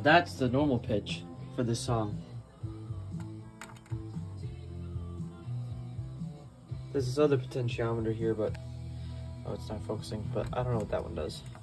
that's the normal pitch for this song. There's this other potentiometer here, but oh, it's not focusing, but I don't know what that one does.